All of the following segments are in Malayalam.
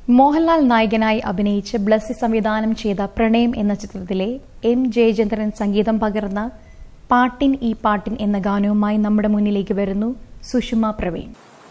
മോഹൻലാൽ നായകനായി അഭിനയിച്ച് ബ്ലസ്സി സംവിധാനം ചെയ്ത പ്രണയം എന്ന ചിത്രത്തിലെ എം ജയചന്ദ്രൻ സംഗീതം പകർന്ന പാട്ടിൻ ഈ പാട്ടിൻ എന്ന ഗാനവുമായി നമ്മുടെ മുന്നിലേക്ക് വരുന്നു സുഷമ പ്രവീൺ.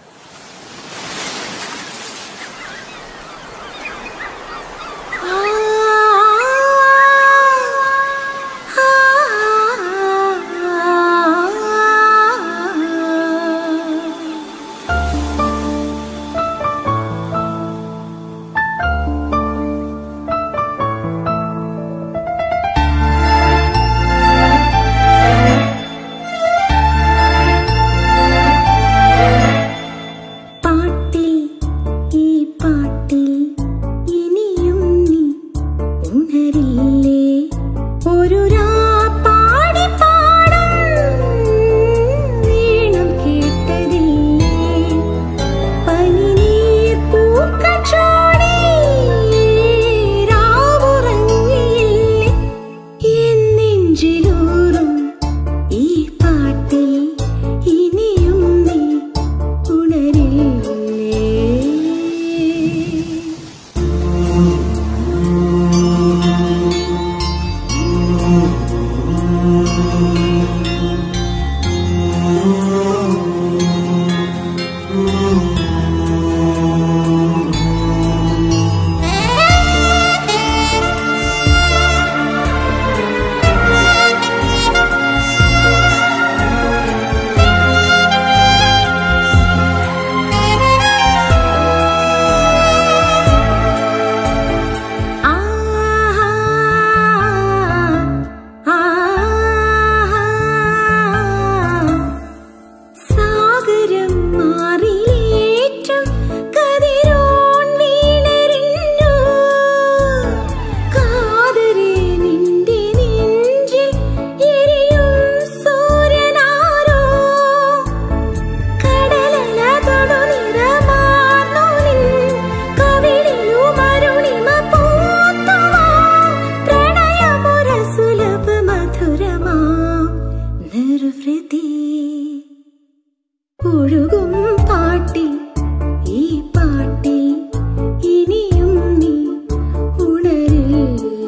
ഒഴുകും പാട്ടിൽ ഈ പാട്ടിൽ ഇനിയും നീ ഉണരില്ലേ.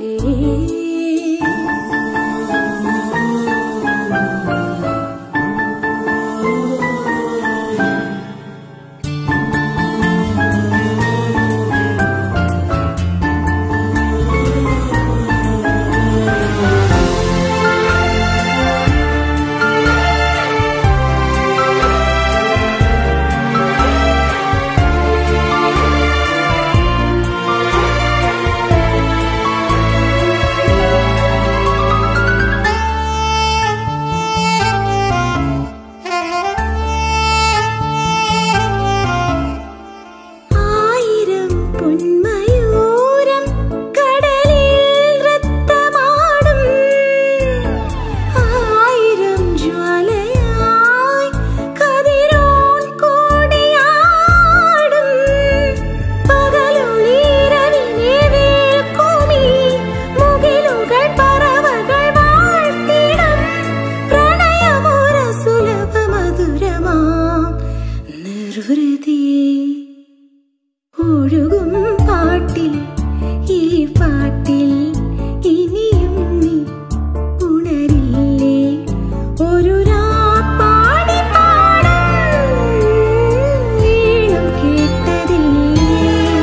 ഒഴുകും പാട്ടിൽ ഈ പാട്ടിൽ ഇനിയും നീ ഉണരില്ലേ. ഒരു രാപ്പാടി പാടും ഈണം കേട്ടതില്ലേ.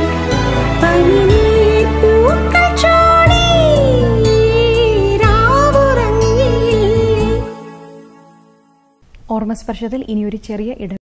പനിനീർ പൂക്കൾ ചൂടി രാവുറങ്ങിയില്ലേ. ഓർമ്മസ്പർശത്തിൽ ഇനിയൊരു ചെറിയ ഇടം.